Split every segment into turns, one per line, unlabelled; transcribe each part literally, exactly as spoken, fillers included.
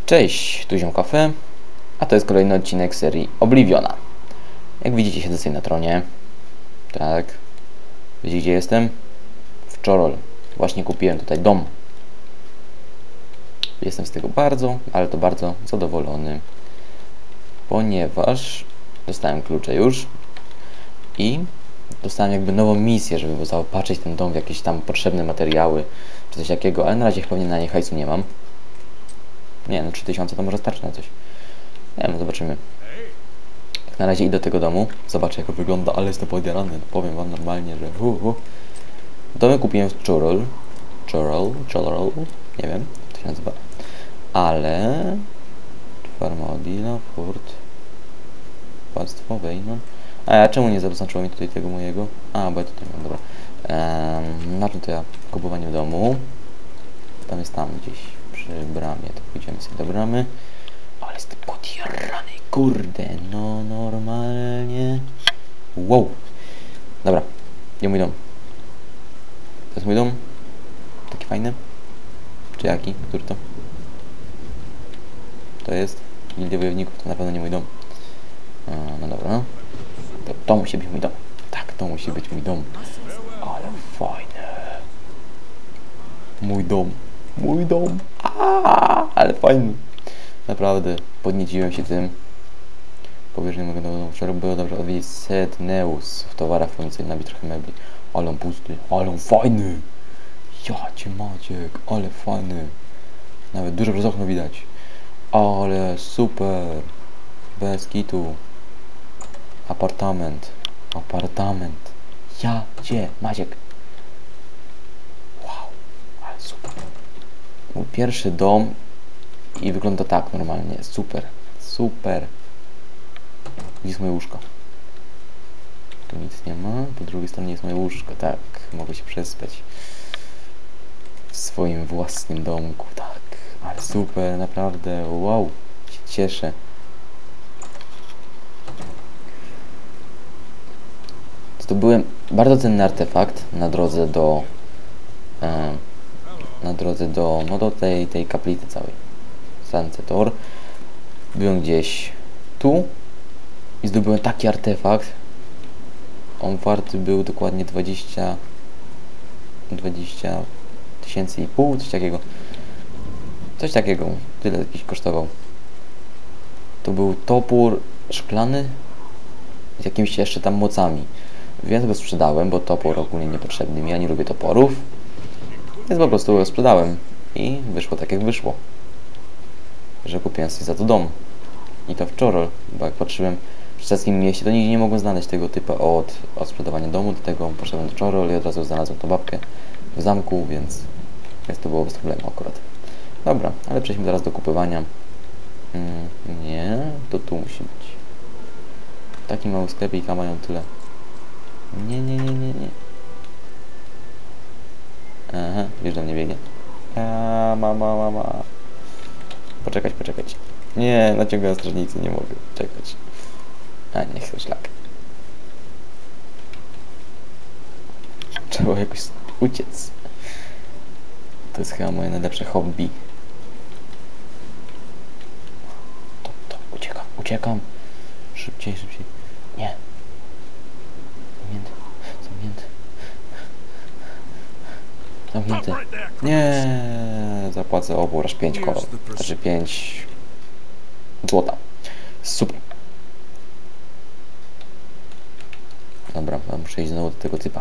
Cześć, tu Ziom Kafe, a to jest kolejny odcinek serii Obliviona. Jak widzicie, siedzę sobie na tronie. Tak. Widzicie, gdzie jestem? W Chorrol. Właśnie kupiłem tutaj dom. Jestem z tego bardzo, ale to bardzo zadowolony. Ponieważ dostałem klucze już i dostałem jakby nową misję, żeby zaopatrzyć ten dom w jakieś tam potrzebne materiały, czy coś takiego, ale na razie pewnie na nie hajsu nie mam. Nie, no trzy tysiące to może starczy na coś. Nie wiem, no zobaczymy. Jak na razie idę do tego domu. Zobaczę, jak on wygląda, ale jestem podjarany. Powiem wam normalnie, że hu, hu. Domy kupiłem w Chorrol. Chorrol, Chorrol, nie wiem, jak to się nazywa. Ale... Farma Odila, Furt... Płactwo, Wejnon... A ja czemu nie zaznaczyło mi tutaj tego mojego? A, bo ja tutaj mam, dobra. Ehm, na czym to ja? Kupowanie w domu. Tam jest tam gdzieś. Przy bramie, to pójdziemy sobie do bramy. Ale jestem podjarany, kurde, no normalnie. Wow. Dobra, gdzie mój dom? To jest mój dom? Taki fajny? Czy jaki? Który to? To jest Gildia Wojowników, to na pewno nie mój dom. A, no dobra, no. To, to musi być mój dom. Tak, to musi być mój dom. Ale fajne. Mój dom. Mój dom. Aaaa, ale fajny. Naprawdę, podnieciłem się tym. Powierzchnię mogę do domu. Wczoraj było dobrze odwiedzić set Neus w towarach furnicyjnych, nabić trochę mebli. Ale on pusty, ale on fajny. Ja cię Maciek, ale fajny. Nawet dużo przez okno widać. Ale super. Bez kitu. Apartament. Apartament. Ja cię Maciek. Wow, ale super. Mój pierwszy dom i wygląda tak normalnie. Super. Super. Gdzie jest moje łóżko? Tu nic nie ma. Po drugiej stronie jest moje łóżko. Tak. Mogę się przespać. W swoim własnym domku. Tak. Ale super. Naprawdę. Wow. Się cieszę. Zdobyłem bardzo cenny artefakt na drodze do... E, na drodze do... no do tej, tej kaplicy całej. Sancetor. Byłem gdzieś tu i zdobyłem taki artefakt. On warty był dokładnie dwadzieścia tysięcy i pół, coś takiego. Coś takiego. Tyle jakiś kosztował. To był topór szklany z jakimiś jeszcze tam mocami. Więc go sprzedałem, bo topór ogólnie niepotrzebny mi. Ja nie lubię toporów. Więc po prostu go sprzedałem. I wyszło tak jak wyszło. Że kupiłem sobie za to dom. I to w Chorrol, bo jak patrzyłem w szczeckim mieście, to nigdzie nie mogłem znaleźć tego typu od, od sprzedawania domu, do tego poszedłem do Chorrol i od razu znalazłem tą babkę w zamku, więc, więc to było bez problemu akurat. Dobra, ale przejdźmy teraz do kupowania. Mm, nie, to tu musi być. Taki mały sklepik, a mają tyle. Nie, nie, nie, nie, nie. Aha, wiesz, do mnie biegnie. A, mama, mama. Poczekać, poczekać. Nie, naciągam strażnicy, nie mogę czekać. A nie chcę szlak. Trzeba jakoś uciec. To jest chyba moje najlepsze hobby. To, to, uciekam, uciekam. Szybciej, szybciej. Nie. Zamknięty, zamknięty. Zamknięty. Nie, zapłacę opór aż pięć koron. Znaczy pięć złota. Super. Dobra, muszę iść znowu do tego typa.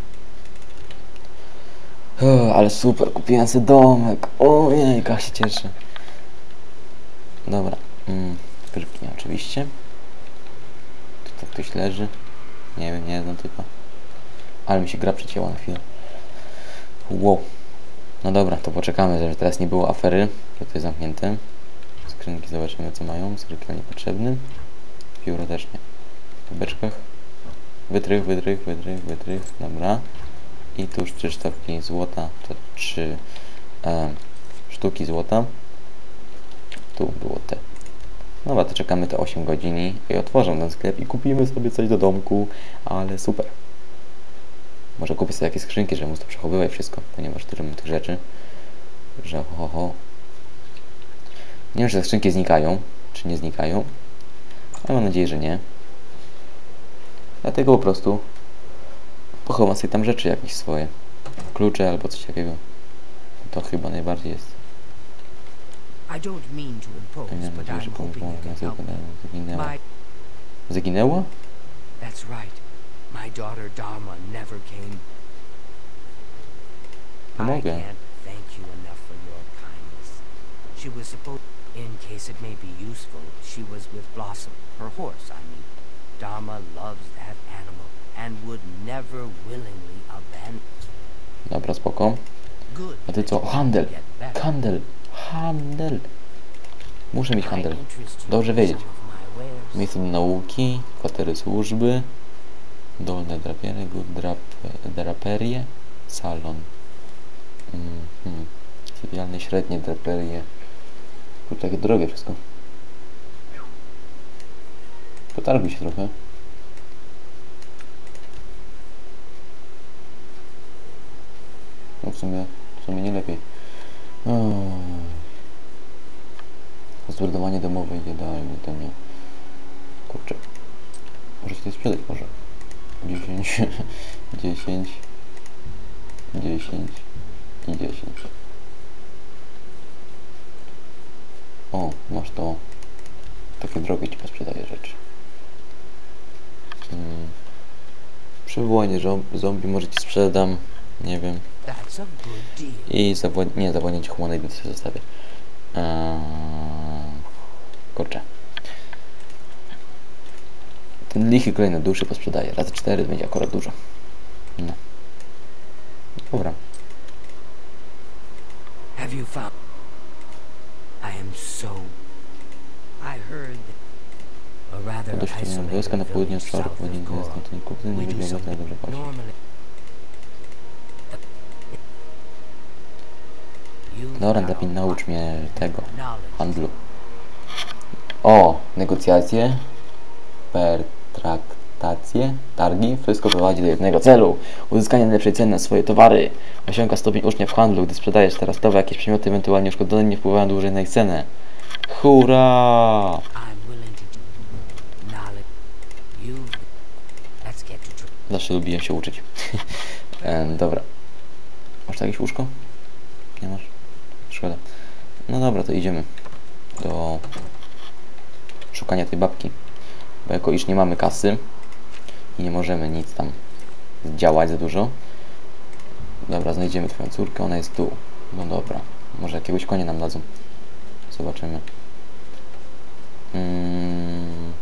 O, ale super, kupiłem sobie domek. Ojej, jak się cieszę. Dobra. Mm, Grzybki oczywiście. Tu ktoś leży. Nie wiem, nie znam typa. Ale mi się gra przecięła na chwilę. Wow. No dobra, to poczekamy, żeby teraz nie było afery. To jest zamknięte. Skrzynki zobaczymy, co mają. Skrzynki niepotrzebny. Pióro też nie. W beczkach. Wytrych, wytrych, wytrych, wytrych. Dobra. I tu już trzy sztabki złota. To trzy e, sztuki złota. Tu było te. Dobra, to czekamy te osiem godzin i otworzę ten sklep i kupimy sobie coś do domku. Ale super. Może kupię sobie jakieś skrzynki, żeby móc to przechowywać wszystko, ponieważ tyle mam tych rzeczy, że ho, ho, ho. Nie wiem, czy te skrzynki znikają, czy nie znikają, ale mam nadzieję, że nie. Dlatego po prostu pochowam sobie tam rzeczy jakieś swoje. Klucze albo coś takiego. To chyba najbardziej jest.
I don't mean to impose,
Mam
but
nadzieję, że
I'm hoping you can help.
zaginęła.
My,
Zaginęła?
that's right. My daughter Dharma never came. I
Pomogę.
can't thank you enough for your kindness. She was supposed, in case it may be useful, she was with Blossom, her horse, I mean. Dharma loves that animal and would never willingly abandon.
Dobra, spoko.
Good.
A ty co? O, handel!
Get better.
Handel! Handel! Muszę mieć
I
handel.
interest you
Dobrze
in
wiedzieć.
some of my wares.
Miejsce do nauki, kwatery służby, dolne drapiery, good drap, draperie, salon. Mhm. Sypialne, średnie draperie. Tu takie drogie wszystko. Potarguj się trochę. No w sumie, w sumie nie lepiej. Zbudowanie domowe idealnie, to nie. Kurczę. Może się to sprzedać może. dziesięć, dziesięć, dziesięć i dziesięć. O, masz to. Takie drogie ci posprzedaję rzeczy. Hmm. Przywołanie zombie może ci sprzedam. Nie wiem.
That's a good deal.
I zawod... nie, zawodnięcie humanoidów sobie zostawię. Eee... Kurczę. Ten lichy kolejne duszy posprzedaję. Razy cztery będzie akurat dużo. No. Dobra.
Have you found? I am so. I heard that a rather
Dość
isolated
wioska na południe od
village
Szarku,
south
bo nie
of
jest
Kor.
na ten kupcy, nie
We do
lubię go, to
something
dobrze płaci.
normally. You've
Dobra,
got a
lepiej naucz
lot
mnie tego
knowledge.
handlu. O, negocjacje, pertraktacje, targi, wszystko prowadzi do jednego celu. Uzyskanie najlepszej ceny na swoje towary. Osiąga stopień ucznia w handlu, gdy sprzedajesz teraz towar, jakieś przedmioty ewentualnie uszkodzone nie wpływają dłużej na ich cenę. Hurra!
I'm willing to do knowledge. You. Let's get to.
Zawsze lubiłem się uczyć. e, dobra. Masz jakieś łóżko? Nie masz? Szkoda. No dobra, to idziemy do szukania tej babki. Bo jako iż nie mamy kasy i nie możemy nic tam działać za dużo. Dobra, znajdziemy twoją córkę, ona jest tu. No dobra, może jakiegoś konia nam dadzą. Zobaczymy. Hmm.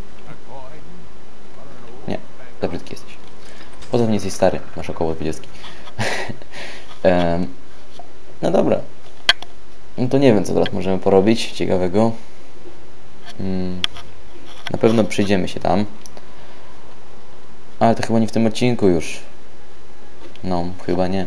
Nie, za brzydki jesteś. Poza tym jesteś stary, masz około dwudziestki. um, no dobra. No to nie wiem, co teraz możemy porobić ciekawego. Hmm. Na pewno przyjdziemy się tam. Ale to chyba nie w tym odcinku już. No, chyba nie.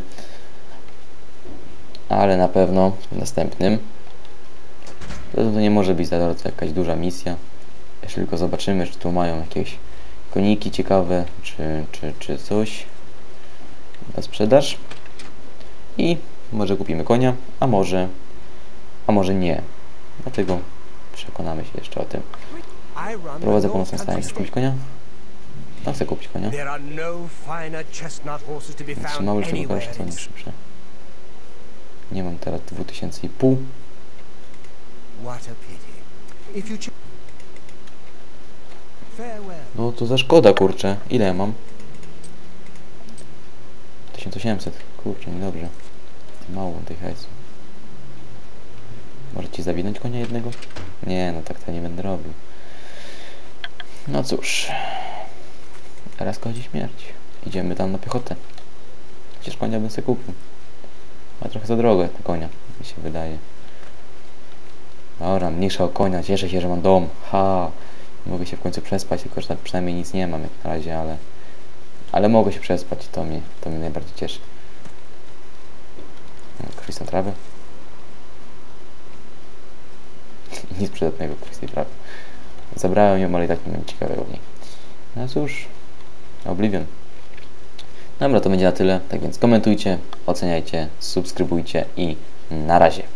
Ale na pewno w następnym. To, to nie może być za bardzo jakaś duża misja. Jeśli tylko zobaczymy, czy tu mają jakieś koniki ciekawe, czy, czy, czy coś na sprzedaż. I może kupimy konia, a może, a może nie. Dlatego przekonamy się jeszcze o tym. Prowadzę pomocną stanie. Chcesz kupić konia? No, chcę kupić konia. Trzy małe, czego koleś są szybsze. Nie mam teraz dwa tysiące i pół. No to za szkoda, kurczę. Ile ja mam? tysiąc osiemset. Kurczę, niedobrze. Mało tej hajsu. Może ci zawinąć konia jednego? Nie, no tak to nie będę robił. No cóż. Raz kodzi śmierć. Idziemy tam na piechotę. Chociaż konia bym sobie kupił. Ale trochę za drogo jak na konia, mi się wydaje. Dobra, mniejsza o konia. Cieszę się, że mam dom. Ha! Mogę się w końcu przespać, tylko że przynajmniej nic nie mam jak na razie, ale... Ale mogę się przespać, to mnie, to mnie najbardziej cieszy. Krystą trawę. Nic przydatnego krystej trawy. Zabrałem ją, ale i tak nie mam ciekawego w niej. No cóż, Oblivion. Dobra, to będzie na tyle. Tak więc komentujcie, oceniajcie, subskrybujcie i na razie.